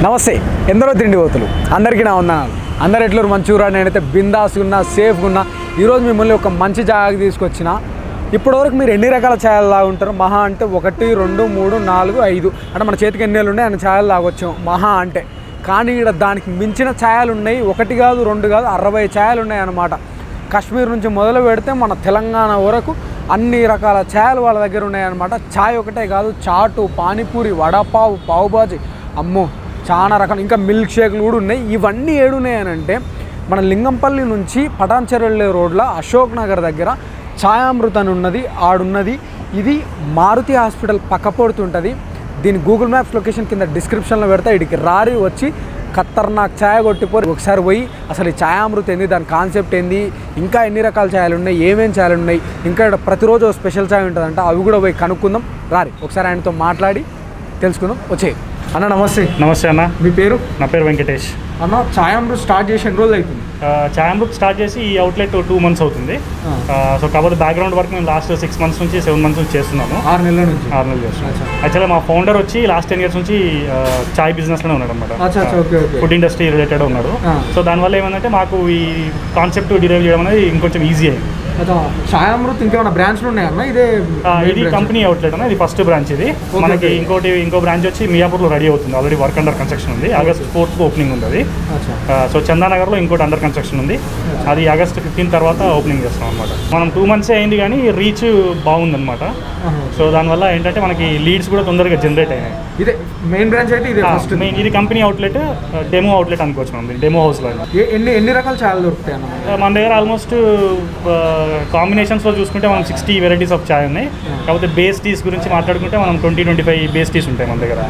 నమస్తే ఎందరో తిండిపోతులు అందరికీ నా వందనాలు. అందరు ఎట్లూరు మంచిగా నేనైతే బిందాస్గా ఉన్నా, సేఫ్గా ఉన్నా. ఈరోజు మిమ్మల్ని ఒక మంచి జాగాకి తీసుకొచ్చిన. ఇప్పటివరకు మీరు ఎన్ని రకాల ఛాయలు తాగుంటారు? మహా అంటే 1, 2, 3, 4, 5 అంటే మన చేతికి ఎన్ని ఏళ్ళు ఉన్నాయి అన్ని ఛాయలు తాగొచ్చాం మహా అంటే. కానీ ఇక్కడ దానికి మించిన ఛాయలు ఉన్నాయి. 1 కాదు 2 కాదు 60 ఛాయలు ఉన్నాయి అన్నమాట. కాశ్మీర్ నుంచి మొదలు పెడితే మన తెలంగాణ వరకు అన్ని రకాల ఛాయలు వాళ్ళ దగ్గర ఉన్నాయన్నమాట. ఛాయ్ ఒకటే కాదు, చాటు, పానీపూరి, వడపావు, పావుబాజీ, అమ్మో చాలా రకాలు, ఇంకా మిల్క్ షేక్లు కూడా ఉన్నాయి. ఇవన్నీ ఏడున్నాయనంటే మన లింగంపల్లి నుంచి పటాన్చెరు వెళ్ళే రోడ్లో అశోక్ నగర్ దగ్గర ఛాయామృత్ అని ఉన్నది, ఆడున్నది. ఇది మారుతి హాస్పిటల్ పక్కపోడుతుంటుంది. దీని గూగుల్ మ్యాప్స్ లొకేషన్ కింద డిస్క్రిప్షన్లో పెడతా. ఇడికి రారి వచ్చి ఖతర్నాక్ ఛాయ్ కొట్టిపోయి ఒకసారి పోయి అసలు ఈ ఛాయామృత్ ఏంది, దాని కాన్సెప్ట్ ఏంది, ఇంకా ఎన్ని రకాల ఛాయలు ఉన్నాయి, ఏమేమి ఛాయలు ఉన్నాయి, ఇంకా ఇక్కడ ప్రతిరోజు స్పెషల్ ఛాయ్ ఉంటుందంట, అవి కూడా పోయి కనుక్కుందాం. రారి ఒకసారి ఆయనతో మాట్లాడి తెలుసుకుందాం. వచ్చే అన్న నమస్తే. నమస్తే అన్న. మీ పేరు? నా పేరు వెంకటేష్ అన్న. ఛాయామృత్ స్టార్ట్ చేసి ఎన్ని రోజులు అవుతుంది? ఛాయామృత్ స్టార్ట్ చేసి ఈ అవుట్లెట్ 2 months అవుతుంది. సో కాకపోతే బ్యాక్గ్రౌండ్ వర్క్ మేము లాస్ట్ 6 months నుంచి 7 months నుంచి చేస్తున్నాము. 6 నెలల నుంచి 6 నెలలు చేస్తున్నాం. యాక్చువల్గా మా ఫౌండర్ వచ్చి లాస్ట్ 10 years నుంచి చాయ్ బిజినెస్లోనే ఉన్నాడు అనమాట. ఫుడ్ ఇండస్ట్రీ రిలేటెడ్ ఉన్నాడు. సో దానివల్ల ఏమంటే మాకు ఈ కాన్సెప్ట్ డిరైవ్ చేయడం అనేది ఇంకొంచెం ఈజీ అయింది. ఛాయామృత్ ఇంకేమైనా బ్రాంచ్లు ఉన్నాయన్న? ఇది కంపెనీ అవుట్లెట్ అన్న, ఇది ఫస్ట్ బ్రాంచ్. ఇది మనకి ఇంకో బ్రాంచ్ వచ్చి మియాపూర్లో రెడీ అవుతుంది. ఆల్రెడీ వర్క్ అండర్ కన్స్ట్రక్షన్ ఉంది. August 4th ఓపెనింగ్ ఉంది అది. సో చందానగర్లో ఇంకోటి అండర్ కన్స్ట్రక్షన్ ఉంది. అది August 15th తర్వాత ఓపెనింగ్ చేస్తాం అనమాట. మనం 2 months అయింది కానీ రీచ్ బాగుందన్నమాట. సో దానివల్ల ఏంటంటే మనకి లీడ్స్ కూడా తొందరగా జనరేట్ అయినాయి. ఇదే మెయిన్ బ్రాంచ్ అయితే ఇదే ఫస్ట్ మెయిన్. ఇది కంపెనీ అవుట్లెట్, డెమో అవుట్లెట్ అనుకోవచ్చు మనం. డెమో హౌస్లో ఎన్ని రకాల ఛాయలు దొరుకుతాయి అన్న మన దగ్గర? ఆల్మోస్ట్ కాంబినేషన్స్లో చూసుకుంటే మనం 60 వెరైటీస్ ఆఫ్ ఛాయ్ ఉన్నాయి. కాకపోతే బేస్ టీస్ గురించి మాట్లాడుకుంటే మనం 20-25 బేస్ టీస్ ఉంటాయి మన దగ్గర.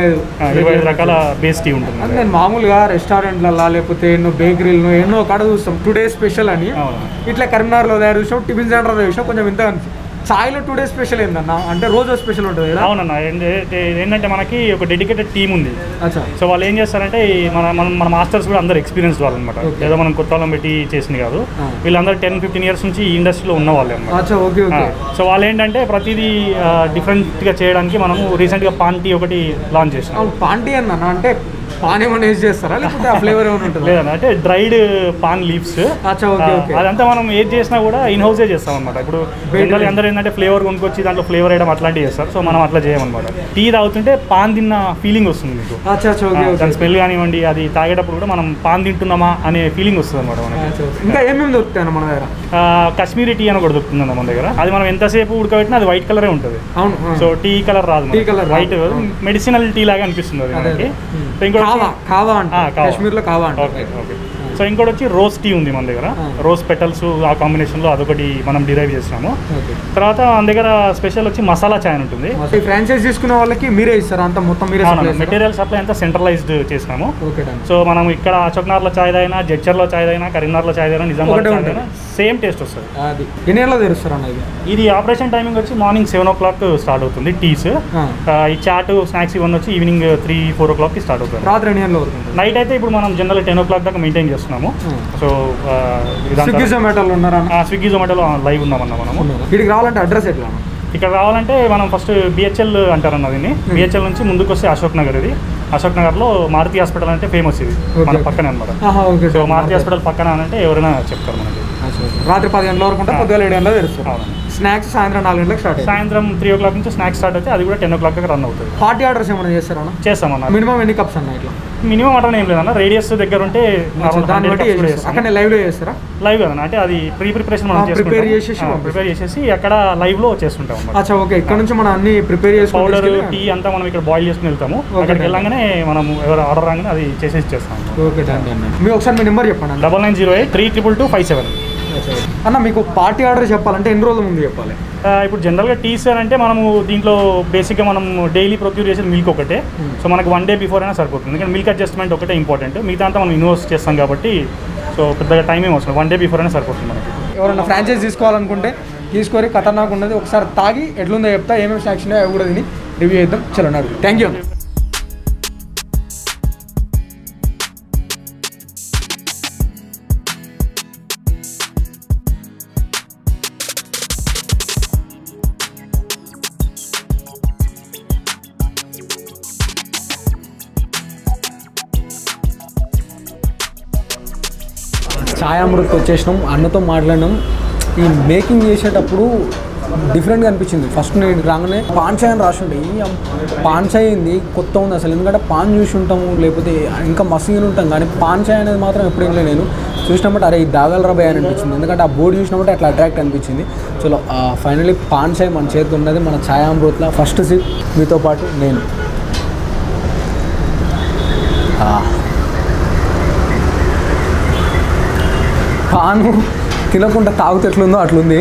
25 రకాల బేస్ టీ ఉంటుంది. నేను మామూలుగా రెస్టారెంట్లలో లేకపోతే ఎన్నో బేకరీలను ఎన్నో కాడ చూస్తాం టుడే స్పెషల్ అని. ఇట్లా కరీంనగర్లో తయారు చూసాం, టిఫిన్ సెంటర్లో చూసాం. కొంచెం ఇంత ఛాయ్లో టుడే స్పెషల్ ఏందన్న అంటే రోజు స్పెషల్ ఉంటుంది కదా? అవునన్నా. ఏంటంటే మనకి ఒక డెడికేటెడ్ టీమ్ ఉంది. సో వాళ్ళు ఏం చేస్తారంటే మన మాస్టర్స్ కూడా అందరు ఎక్స్పీరియన్స్ వాళ్ళు అనమాట. ఏదో మనం కొత్త వాళ్ళని పెట్టి చేసింది కాదు. వీళ్ళందరూ 10-15 years నుంచి ఈ ఇండస్ట్రీలో ఉన్న వాళ్ళే అనమాట. సో వాళ్ళు ఏంటంటే ప్రతిదీ డిఫరెంట్గా చేయడానికి మనము రీసెంట్గా పాన్ టీ ఒకటి లాంచ్ చేసినాం. పాన్ టీ అన్న అంటే పాన్ ఏమైనా యూజ్ చేస్తారా లేకపోతే ఆ ఫ్లేవర్ ఏమైనా ఉంటుంది? లేదన్న, అంటే డ్రైడ్ పాన్ లీవ్స్. అదంతా మనం ఏది చేసినా కూడా ఇన్ హౌసే చేస్తాం అనమాట. ఇప్పుడు అందరూ ఏంటంటే ఫ్లేవర్ కొనుక్కొచ్చి దాంట్లో ఫ్లేవర్ వేయడం అట్లాంటివి చేస్తారు. సో మనం అట్లా చేయమన్నమాట. టీ తాగుతుంటే పాన్ తిన్న ఫీలింగ్ వస్తుంది మీకు. దాని స్మెల్ కానివ్వండి, అది తాగేటప్పుడు కూడా మనం పాన్ తింటున్నామా అనే ఫీలింగ్ వస్తుంది అనమాట మనకి. ఇంకా ఏమేమి దొరుకుతాయి మన దగ్గర? కాశ్మీరీ టీ అని కూడా దొరుకుతుంది మన దగ్గర. అది మనం ఎంతసేపు ఉడకబెట్టినా అది వైట్ కలరే ఉంటుంది. సో టీ కలర్ రాదు, వైట్ మెడిసినల్ టీ లాగా అనిపిస్తుంది అది మనకి. సో ఇంకోటి వచ్చి రోజ్ టీ ఉంది మన దగ్గర. రోజ్ పెటల్స్ ఆ కాంబినేషన్లో అదొకటి మనం డిరైవ్ చేస్తున్నాము. తర్వాత మన దగ్గర స్పెషల్ వచ్చి మసాలా చాయ్ ఉంటుంది. ఫ్రాంచైజ్ తీసుకునే వాళ్ళకి మీరే ఇస్తారా? అంత మొత్తం మీరే? మెటీరియల్ సప్లై అంతా సెంట్రలైజ్డ్ చేసినాము. సో మనం ఇక్కడ అశోక్నగర్లో చాయ్ తాగినా, జడ్చర్లో చాయ్ తాగినా, కరీంనగర్లో చాయ్ తాగినా, నిజామాబాద్ చాయ్ తాగినా సేమ్ టేస్ట్ వస్తుంది. ఎన్ని ఏళ్ళలో తెరుస్తారు అన్న? ఇది ఆపరేషన్ టైమింగ్ వచ్చి మార్నింగ్ 7 o'clock స్టార్ట్ అవుతుంది టీస్. ఈ చాట్ స్నాక్స్ ఇవన్నీ వచ్చి ఈవినింగ్ 3-4 o'clock స్టార్ట్ అవుతుంది. రాత్రి నైట్ అయితే ఇప్పుడు మనం జనరల్ 10 o'clock దాకా మెయింటైన్ చేస్తున్నాము. సో స్విగ్గీ జొమాటోలో ఉన్నారా? స్విగ్గీ జొమాటోలో లైవ్ ఉన్నామన్నా మనము. ఇక్కడికి రావాలంటే అడ్రస్ ఎట్లా? ఇక్కడ రావాలంటే మనం ఫస్ట్ BHL అంటారన్న దీన్ని. BHL నుంచి ముందుకు వస్తే అశోక్ నగర్. ఇది అశోక్ నగర్లో మారుతి హాస్పిటల్ అంటే ఫేమస్. ఇది మన పక్కనే అనమాట. సో మారుతి హాస్పిటల్ పక్కన అంటే ఎవరైనా చెప్తారు మనకి. రాత్రి 10 గంటల వరకు ఉంటే పొద్దున 7 గంటలకు తెరుస్తారు. స్నాక్స్ సాయంత్రం 4 గంటలకు స్టార్ట్. సాయంత్రం 3 o'clock నుంచి స్నాక్స్ స్టార్ట్ అయితే అది కూడా 10 o'clock దాకా రన్ అవుతుంది. పార్టీ ఆర్డర్స్ ఏమైనా చేస్తారన్నా? చేస్తామన్నా. మినిమం ఎన్ని కప్స్ అన్న? ఇట్లా మినిమం అట్లా ఏం లేదన్న. రేడియస్ దగ్గర ఉంటే అక్కడ లైవ్లో చేస్తారా? లైవ్ కదన్నా, అంటే అది ప్రిపరేషన్ మనం ప్రిపేర్ చేసేసి అక్కడ లైవ్లో చేస్తుంటాం. ఓకే. ఇక్కడ నుంచి మనం అన్ని ప్రిపేర్ చేసి పౌడర్ టీ అంతా మనం ఇక్కడ బాయిల్ చేసుకుని వెళ్తాము. అక్కడికి వెళ్ళగానే మనం ఎవరు ఆర్డర్ రాగానే అది చేసేసి చేస్తాం. ఓకే. మీరు ఒకసారి మీ నెంబర్ చెప్పండి. 9908-322-57. అన్న మీకు పార్టీ ఆర్డర్ చెప్పాలంటే ఎన్ని రోజుల ముందు చెప్పాలి? ఇప్పుడు జనరల్గా టీస్ అంటే మనము దీంట్లో బేసిక్గా మనం డైలీ ప్రొక్యూర్ చేసేది మిల్క్ ఒకటే. సో మనకు 1 day బిఫోర్ అయినా సరిపోతుంది. ఎందుకంటే మిల్క్ అడ్జస్ట్మెంట్ ఒకటే ఇంపార్టెంట్. మిగతా అంతా మనం ఇన్వెస్ట్ చేస్తాం కాబట్టి సో పెద్దగా టైం ఏం అవసరం. 1 day బిఫోర్ అయినా సరిపోతుంది మనకి. ఎవరైనా ఫ్రాంచైజ్ తీసుకోవాలనుకుంటే తీసుకొని ఖతర్నాక్ ఉన్నది. ఒకసారి తాగి ఎట్లుందో చెప్తా, ఏమేమి స్నాక్స్ ఉన్నాయో అవి కూడా తిని రివ్యూ చేద్దాం. చలో అన్నారు. Thank you. ఛాయ్ అమృత్ వచ్చేసినాం, అన్నతో మాట్లాడినాం. ఈ మేకింగ్ చేసేటప్పుడు డిఫరెంట్గా అనిపించింది. ఫస్ట్ నేను రాగానే పాన్ చాయ్ అని రాసుంటే ఈ పాన్ చాయ్ ఏంది కొత్త ఉంది అసలు, ఎందుకంటే పాన్ చూసి ఉంటాము లేకపోతే ఇంకా మసీని ఉంటాం, కానీ పాన్ చాయ్ అనేది మాత్రం ఎప్పుడు వెళ్ళే నేను చూసినప్పుడు అరే ఈ దాగల రబాయ్ అని అనిపించింది, ఎందుకంటే ఆ బోర్డు చూసినప్పుడు అట్లా అట్రాక్ట్ అనిపించింది. చలో ఫైనలీ పాన్ చాయ్ మన చేతిలో ఉన్నది, మన ఛాయ్ అమృత్లో ఫస్ట్ సిప్ మీతో పాటు నేను. పాను తినకుండా తాగుతూ ఎట్లుందో అట్లుంది.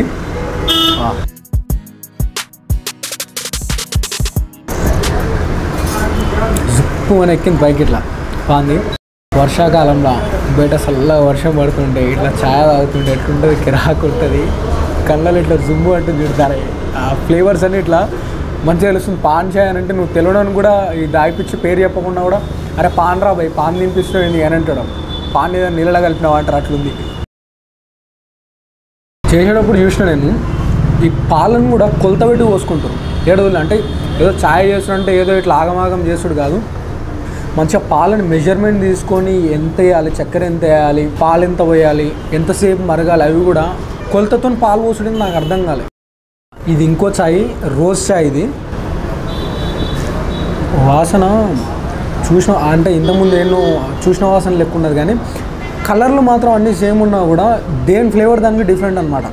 జుప్పు అని ఎక్కింది పైకి ఇట్లా పాంది. వర్షాకాలంలో బయట చల్లగా వర్షం పడుతుంటే ఇట్లా ఛాయ్ తాగుతుంటే ఎట్లుంటుంది, కిరాకు ఉంటుంది, కళ్ళలో ఇట్లా జుమ్ము అంటూ చూడతారు. ఆ ఫ్లేవర్స్ అన్ని ఇట్లా మంచిగా తెలుస్తుంది. పాన్ చాయ్ అని అంటే నువ్వు తెలియడానికి కూడా ఈ దాగిపిచ్చి పేరు చెప్పకుండా కూడా అరే పాన్ రా భయ్ పాన్ తినిపిస్తావు ఏంది అని అంటాడు. పాన్ ఏదైనా నీళ్ళ కలిపినావు అంటారు, అట్లుంది. చేసేటప్పుడు చూసిన నేను ఈ పాలను కూడా కొలత పెట్టి పోసుకుంటారు ఏడవలు. అంటే ఏదో ఛాయ్ చేస్తుంటే ఏదో ఇట్లా ఆగమాగం చేసుడు కాదు, మంచిగా పాలను మెజర్మెంట్ తీసుకొని ఎంత వేయాలి, చక్కెర ఎంత వేయాలి, పాలు ఎంత పోయాలి, ఎంతసేపు మరగాలి, అవి కూడా కొలతతో పాలు పోసుడు నాకు అర్థం కాలేదు. ఇది ఇంకో ఛాయ్, రోజ్ ఛాయ్. ఇది వాసన చూసిన అంటే ఇంతకుముందు ఎన్నో చూసిన వాసన లెక్క ఉన్నది, కానీ కలర్లు మాత్రం అన్నీ సేమ్ ఉన్నా కూడా దేని ఫ్లేవర్ దానికి డిఫరెంట్ అనమాట.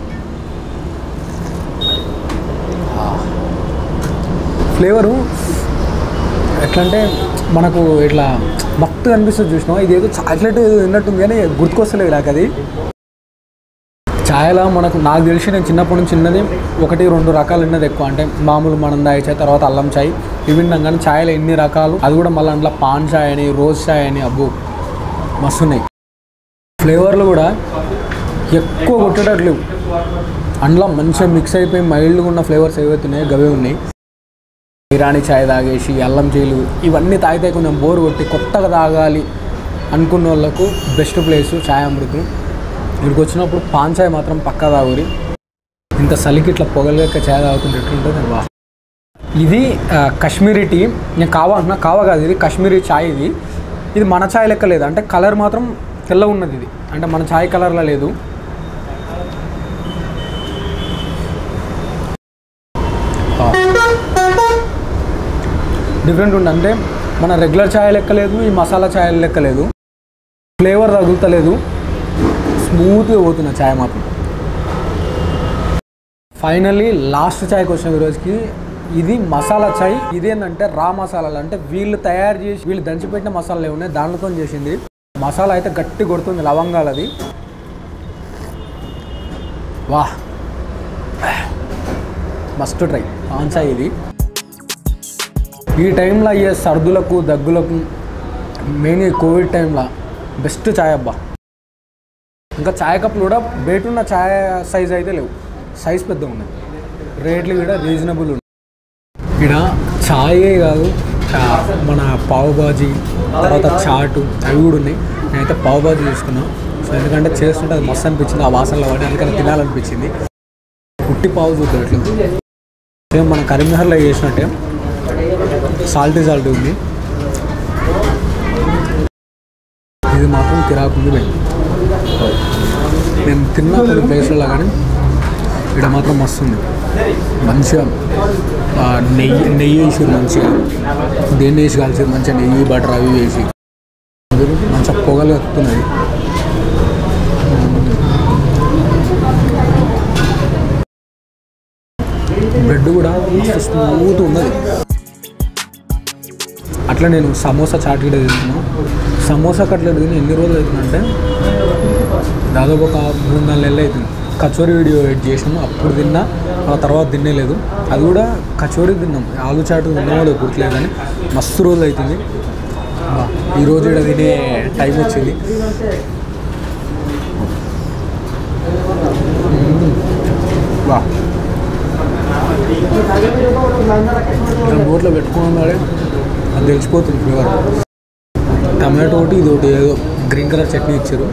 ఫ్లేవరు ఎట్లా అంటే మనకు ఇట్లా మత్తుగా అనిపిస్తుంది చూసినా, ఇది ఏదో చాక్లెట్ ఏదో తిన్నట్టుంది కానీ గుర్తుకొస్తలేదు నాకు అది. ఛాయ్లో నాకు తెలిసి నేను చిన్నప్పటి నుంచి చిన్నది 1-2 రకాలు ఉన్నది ఎక్కువ, అంటే మామూలు మనం దాయి చాయ్, తర్వాత అల్లం చాయ్, ఇవి విన్నాం. కానీ ఛాయ్లో ఎన్ని రకాలు, అది కూడా మళ్ళీ అందులో పాన్ చాయ్ అని, రోజ్ చాయ్ అని, అబ్బో మస్తు ఉన్నాయి. ఫ్లేవర్లు కూడా ఎక్కువ కొట్టేటట్లు అందులో మంచిగా మిక్స్ అయిపోయి మైల్డ్గా ఉన్న ఫ్లేవర్స్ ఏవైతే ఉన్నాయో గవే ఉన్నాయి. ఇరానీ ఛాయ్ తాగేసి అల్లం చీలు ఇవన్నీ తాగితే కొంచెం బోర్ కొట్టి కొత్తగా తాగాలి అనుకున్న వాళ్ళకు బెస్ట్ ప్లేసు ఛాయ్ అమృతం. ఇక్కడికి వచ్చినప్పుడు పాన్ ఛాయ్ మాత్రం పక్కా తాగురి. ఇంత చలికి ఇట్లా పొగలక ఛాయ్ తాగుతుంటే ఎట్లుంటుంది బా. ఇది కాశ్మీరీ టీ, నేను కావా అంటున్నా, కావా కాదు, ఇది కాశ్మీరీ ఛాయ్. ఇది మన ఛాయ్ లెక్క లేదు, అంటే కలర్ మాత్రం తెల్లగా ఉన్నది. ఇది అంటే మన ఛాయ్ కలర్లో లేదు. డిఫరెంట్ ఉంది, అంటే మన రెగ్యులర్ ఛాయ్ లెక్క లేదు, ఈ మసాలా ఛాయ్ లెక్క లేదు, ఫ్లేవర్ తగులుతలేదు, స్మూత్గా పోతున్న ఛాయ్ మాత్రం. ఫైనల్లీ లాస్ట్ ఛాయ్కి వచ్చిన ఈరోజుకి. ఇది మసాలా ఛాయ్. ఇదేంటంటే రా మసాలాలు, అంటే వీళ్ళు తయారు చేసి వీళ్ళు దంచిపెట్టిన మసాలాలు ఏమున్నాయి దాంట్లో చేసింది. మసాలా అయితే గట్టి కొడుతుంది, లవంగాలది. వాహ్ మస్ట్ ట్రై పాన్ ఛాయ్ ఇది. ఈ టైంలో అయ్యే సర్దులకు దగ్గులకు మెయిన్ కోవిడ్ టైంలో బెస్ట్ ఛాయ్ అబ్బా. ఇంకా ఛాయ్ కప్పులు కూడా బయటున్న ఛాయ్ సైజ్ అయితే లేవు, సైజ్ పెద్దగా ఉన్నాయి, రేట్లు కూడా రీజనబుల్ ఉన్నాయి. ఇక్కడ ఛాయే కాదు, మన పావు బాజీ, తర్వాత చాటు అవి కూడా ఉన్నాయి. నేనైతే పావు బాజీ తీసుకున్నాను. సో ఎందుకంటే చేస్తుంటే అది మస్తు అనిపించింది, ఆ వాసనలో వాడి అందుకని తినాలనిపించింది. పుట్టి పావు చూద్దాం ఎట్లా. సేమ్ మన కరీంనగర్లో చేసినట్టే సాల్టీ ఉంది. ఇది మాత్రం కిరాకుంది భయ్. నేను తిన్న కొన్ని ప్లేస్లలో కానీ ఇక్కడ మాత్రం మస్తు ఉంది. మంచిగా నెయ్యి వేసి మంచిగా దేన్ని వేసి కాల్చేది, మంచిగా నెయ్యి బటర్ అవి వేసి మంచిగా పొగలు వస్తున్నది. బ్రెడ్ కూడా స్మూత్ ఉన్నది. అట్లా నేను సమోసా చాట్ కూడా తింటున్నాను. సమోసా కట్లెట్ తిని ఎన్ని రోజులు అవుతుందంటే దాదాపు ఒక 3-4 నెలలు అవుతుంది. కచోరీ వీడియో ఎడిట్ చేసినాము, అప్పుడు తిన్నా, ఆ తర్వాత తినేలేదు. అది కూడా కచోరీ తిన్నాం, ఆలు చాటు తిన్నామో లేదు గుర్తులేదు, కానీ మస్తు రోజులు అవుతుంది. ఈరోజు ఇక్కడ తినే టైం వచ్చింది. వా నోట్లో పెట్టుకున్నాడే అది తెలిసిపోతుంది ఫ్లేవర్. టమాటో ఒకటి, ఇది ఒకటి ఏదో గ్రీన్ కలర్ చట్నీ ఇచ్చారు.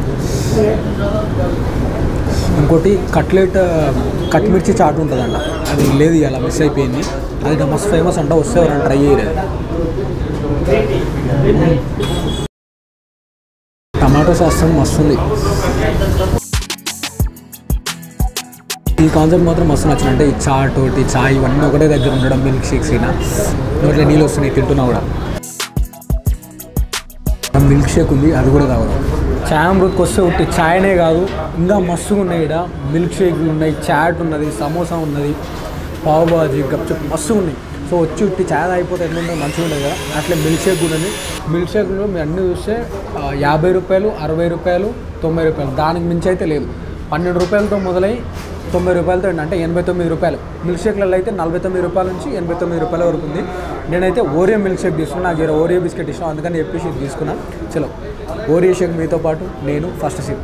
ఇంకోటి కట్మిర్చి చాట్ ఉంటుందంట, అది లేదు ఇలా మిస్ అయిపోయింది. అది మస్తు ఫేమస్ అంట, వస్తే ఎవరైనా ట్రై చేయలేదు. టమాటో టొమాటో సాస్ మస్తుంది. ఈ కాన్సెప్ట్ మాత్రం మస్తు నచ్చింది. అంటే ఈ చాట్ ఒకటి చాయ్ ఇవన్నీ ఒకటే దగ్గర ఉండడం, మిల్క్ షేక్స్ అయినా నోట్లో నీళ్ళు వస్తున్నాయి తింటున్నా కూడా. మిల్క్ షేక్ ఉంది, అది కూడా తాగుదాం. చాయ్ అమృత్కి వస్తే ఒకటి చాయ్నే కాదు, ఇంకా మస్తుగా ఉన్నాయి. ఇక్కడ మిల్క్ షేక్లు ఉన్నాయి, చాట్ ఉన్నది, సమోసా ఉన్నది, పావ్ బాజీ, గప్చుప్ మస్తుగా ఉన్నాయి. సో వచ్చి ఉట్టి చాయ్ అయిపోతే ఎట్లుంటే మంచిగా ఉంటుంది కదా, అట్లే మిల్క్ షేక్ కూడా ఉంది. మిల్క్ షేక్లో మీరు అన్నీ చూస్తే 50 రూపాయలు, 60 రూపాయలు, 90 రూపాయలు, దానికి మించి అయితే లేదు. 12 రూపాయలతో మొదలై 90 రూపాయలతో అంటే 89 రూపాయలు. మిల్క్ షేక్లలో అయితే 49 రూపాయల నుంచి 89 రూపాయల వరకు ఉంది. నేనైతే ఓరియో మిల్క్ షేక్ తీసుకున్నా, నాకు ఓరియో బిస్కెట్ ఇష్టం, అందుకని చెప్పేసి తీసుకున్నా. చలో ఓరియో షేక్ మీతో పాటు నేను ఫస్ట్ సిప్.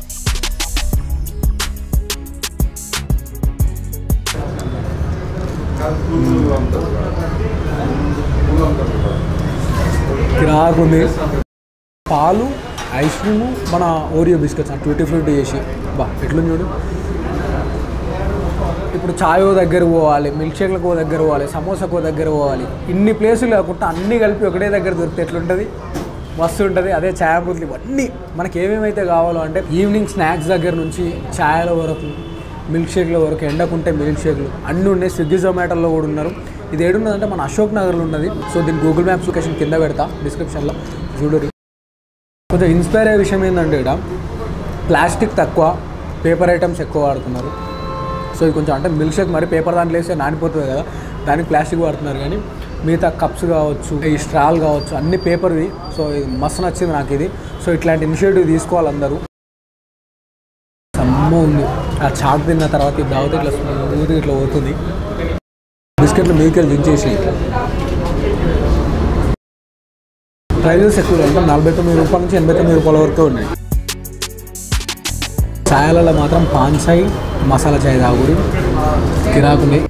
కిరాకుంది. పాలు, ఐస్ క్రీము, మన ఓరియో బిస్కెట్స్ ట్యూటీ ఫ్రూటీ చేసి బా ఎట్లుంది చూడు. ఇప్పుడు చాయ్ దగ్గర పోవాలి, మిల్క్ షేక్లకు దగ్గర పోవాలి, సమోసాకు దగ్గర పోవాలి, ఇన్ని ప్లేసులు కాకుండా అన్నీ కలిపి ఒకటే దగ్గర దొరికితే ఎట్లుంటుంది, మస్తు ఉంటుంది. అదే చాయ్ అమృతులు ఇవన్నీ మనకి ఏమేమైతే కావాలో అంటే ఈవినింగ్ స్నాక్స్ దగ్గర నుంచి చాయ్ల వరకు, మిల్క్ షేక్ల వరకు, ఎండకుంటే మిల్క్ షేక్లు అన్నీ ఉన్నాయి. స్విగ్గీ జొమాటోలో కూడా ఉన్నారు. ఇది ఏడున్నదంటే మన అశోక్ నగర్లో ఉన్నది. సో దీని గూగుల్ మ్యాప్స్ లొకేషన్ కింద పెడతా డిస్క్రిప్షన్లో, చూడరు. కొంచెం ఇన్స్పైర్ అయ్యే విషయం ఏంటంటే ఇక్కడ ప్లాస్టిక్ తక్కువ, పేపర్ ఐటమ్స్ ఎక్కువ వాడుతున్నారు. సో ఇది కొంచెం అంటే మిల్క్ షేక్ మరి పేపర్ దాంట్లో వేస్తే నానిపోతుంది కదా, దానికి ప్లాస్టిక్ వాడుతున్నారు. కానీ మిగతా కప్స్ కావచ్చు, ఈ స్ట్రాల్ కావచ్చు, అన్ని పేపర్వి. సో ఇది మస్తు నచ్చింది నాకు ఇది. సో ఇట్లాంటి ఇనిషియేటివ్ తీసుకోవాలి అందరూ. సమ్మ ఉంది. ఆ చాట్ తిన్న తర్వాత ఇది దావత ఇట్లా స్మూత్గా ఇట్లా పోతుంది. బిస్కెట్లు మీకెళ్ళి దించేసి ప్రైజెస్ ఎక్కువ అంటే 49 రూపాయల నుంచి 89 రూపాయల వరకు ఉన్నాయి. చాయలలో మాత్రం పాన్ చాయ్, మసాలా చాయ్ తాగుడి కిరాకుంది.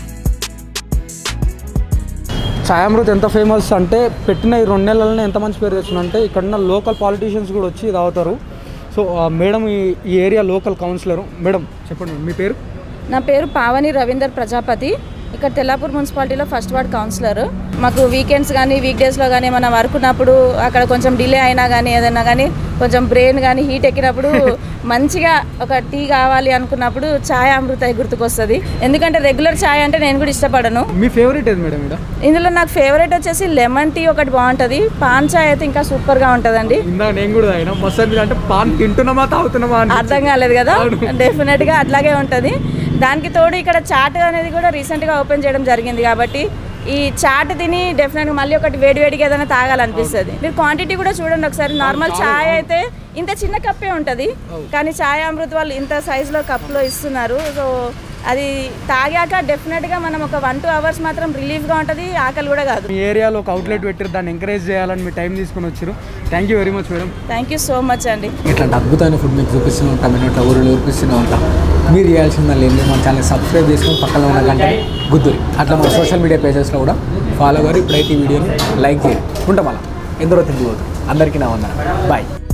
చాయ్ అమృత్ ఎంత ఫేమస్ అంటే పెట్టిన ఈ 2 నెలలనే ఎంత మంచి పేరు తెచ్చిందంటే ఇక్కడున్న లోకల్ పాలిటీషియన్స్ కూడా వచ్చి తాగుతారు. సో మేడం ఈ ఏరియా లోకల్ కౌన్సిలరు. మేడం చెప్పండి మీ పేరు? నా పేరు పావని రవీందర్ ప్రజాపతి. ఇక్కడ తెల్లాపూర్ మున్సిపాలిటీలో ఫస్ట్ వార్డ్ కౌన్సిలర్. మాకు వీకెండ్స్ కానీ వీక్ డేస్లో కానీ ఏమైనా వర్క్ ఉన్నప్పుడు అక్కడ కొంచెం డిలే అయినా కానీ ఏదైనా కానీ కొంచెం బ్రెయిన్ కానీ హీట్ ఎక్కినప్పుడు మంచిగా ఒక టీ కావాలి అనుకున్నప్పుడు ఛాయ్ అమృత గుర్తుకొస్తుంది. ఎందుకంటే రెగ్యులర్ ఛాయ్ అంటే నేను కూడా ఇష్టపడను. మీ ఫేవరెట్ ఏది మేడం? ఇందులో నాకు ఫేవరెట్ వచ్చేసి లెమన్ టీ ఒకటి బాగుంటుంది. పాన్ ఛాయ్ అయితే ఇంకా సూపర్గా ఉంటుందండి. నేను కూడా అంటే పాన్ తింటున్నామా తాగుతున్నామా అర్థం కాలేదు కదా, డెఫినెట్గా అట్లాగే ఉంటుంది. దానికి తోడు ఇక్కడ చాట్ అనేది కూడా రీసెంట్గా ఓపెన్ చేయడం జరిగింది కాబట్టి ఈ చాట్ తిని డెఫినెట్గా మళ్ళీ ఒకటి వేడివేడిగా ఏదైనా తాగాలనిపిస్తుంది. మీరు క్వాంటిటీ కూడా చూడండి ఒకసారి. నార్మల్ ఛాయ్ అయితే ఇంత చిన్న కప్పే ఉంటుంది, కానీ ఛాయ్ అమృత్ వాళ్ళు ఇంత సైజులో కప్లో ఇస్తున్నారు. సో అది తాగాక డెఫినెట్గా మనం ఒక 1-2 అవర్స్ మాత్రం రిలీఫ్గా ఉంటుంది, ఆకలి కూడా కాదు. మీ ఏరియాలో ఒక అవుట్లెట్ పెట్టారు, దాన్ని ఎంకరేజ్ చేయాలని మీ టైం తీసుకుని వచ్చారు. Thank you very much madam. Thank you so much అండి. ఇట్లాంటి అద్భుతమైన ఫుడ్ మీకు చూపిస్తూనే ఉంటాం, నేను ఇట్లా ఊరిలో చూపిస్తూనే ఉంటాం. మీరు చేయాల్సిందా లేదు, మన ఛానల్ సబ్స్క్రైబ్ చేసుకుని పక్కన ఉన్న గంట గుద్దురి. అట్లా మన సోషల్ మీడియా పేజెస్లో కూడా ఫాలో అవ్వరు. ఇప్పుడైతే ఈ వీడియోని లైక్ చేయండి. ఉంటాం అలా ఎందరో తిరిగిపోతుంది. అందరికీ నా వందనాలు. బాయ్.